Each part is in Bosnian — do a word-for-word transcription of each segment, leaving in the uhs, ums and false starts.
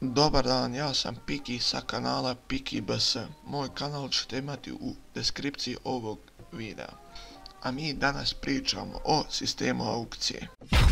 Dobar dan, ja sam Piki sa kanala Piki B S. Moj kanal ćete imati u deskripciji ovog videa. A mi danas pričamo o sistemu aukcije.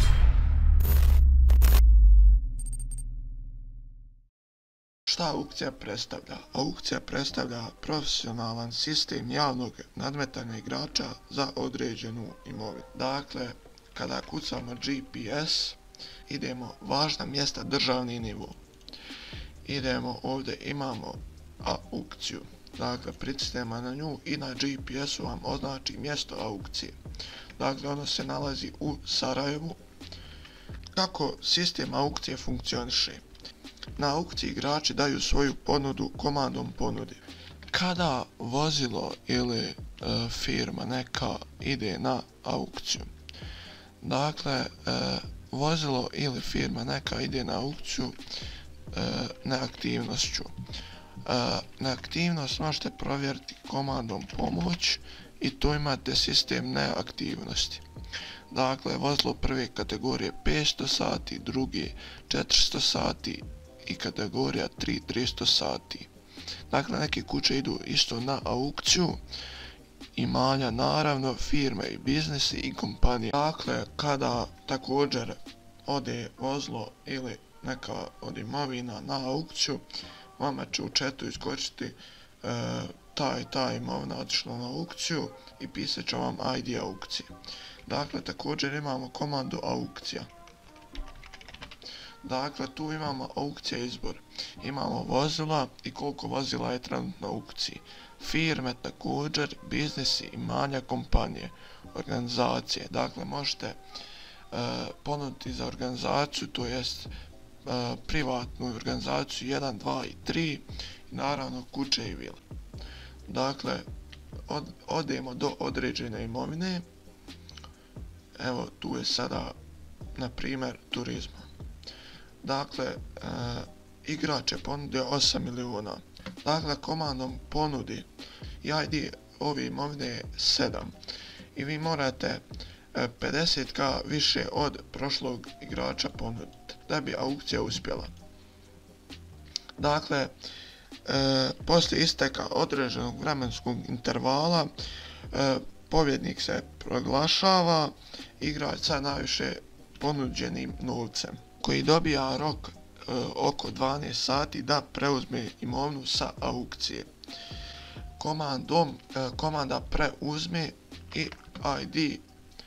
Šta aukcija predstavlja? Aukcija predstavlja profesionalan sistem javnog nadmetanja igrača za određenu imovinu. Dakle, kada kucamo G P S, idemo važna mjesta državni nivo. Idemo ovdje, imamo aukciju. Dakle, pritisnemo na nju i na G P S-u vam označi mjesto aukcije. Dakle, ono se nalazi u Sarajevu. Kako sistem aukcije funkcioniše? Na aukciji igrači daju svoju ponudu komandom ponudi. Kada vozilo ili e, firma neka ide na aukciju, dakle, e, vozilo ili firma neka ide na aukciju e, neaktivnošću. E, neaktivnost možete provjeriti komandom pomoć i tu imate sistem neaktivnosti. Dakle, vozilo prve kategorije petsto sati, drugi četiristo sati i kategorija tri tristo sati. Dakle, neke kuće idu isto na aukciju, imanja naravno, firme i biznesi i kompanije. Dakle, kada također ode vozilo ili neka od imovina na aukciju, vama će u chatu iskočiti e, ta i ta imovina otišla na aukciju i pisat će vam I D aukcije. Dakle, također imamo komandu aukcija. Dakle, tu imamo aukcija izbor. Imamo vozila i koliko vozila je trenutno na aukciji. Firme također, biznesi, imanja, kompanije, organizacije. Dakle, možete e, ponuditi za organizaciju, to jest e, privatnu organizaciju jedan, dva i tri i naravno kuće i vile. Dakle, od, odemo do određene imovine. Evo, tu je sada, na primjer, turizma. Dakle, e, igrač je ponudio osam miliona. Dakle, komandom ponudi i I D ove imovine je sedam. I vi morate e, pedeset hiljada više od prošlog igrača ponuditi da bi aukcija uspjela. Dakle, e, poslije isteka određenog vremenskog intervala e, pobjednik se proglašava, igrač sa najviše ponuđenim novcem, koji dobija rok e, oko dvanaest sati da preuzme imovinu sa aukcije. Komandom, e, komanda preuzme i I D e,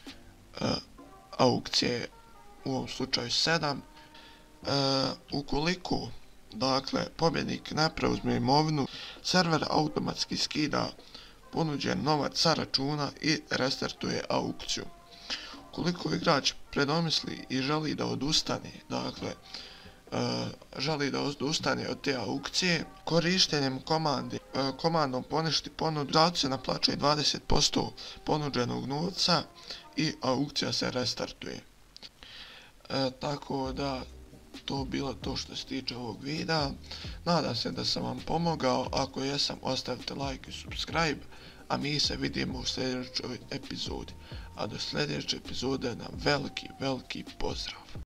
aukcije, u ovom slučaju sedam. E, ukoliko, dakle, pobjednik ne preuzme imovinu, server automatski skida ponuđen novac sa računa i restartuje aukciju. Ukoliko igrač predomisli i želi da odustane, dakle, e, želi da odustane od te aukcije, korištenjem komande, e, komandom poništi ponudu, igraču se naplaćuje dvadeset posto ponuđenog novca i aukcija se restartuje. E, tako da, to bilo to što se tiče ovog videa. Nadam se da sam vam pomogao. Ako jesam, ostavite like i subscribe, a mi se vidimo u sljedećoj epizodi. A do sljedeće epizode nam veliki, veliki pozdrav.